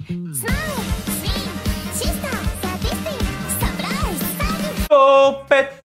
Smile, swing, sister, sadistic, surprise, silent. Oh, pet.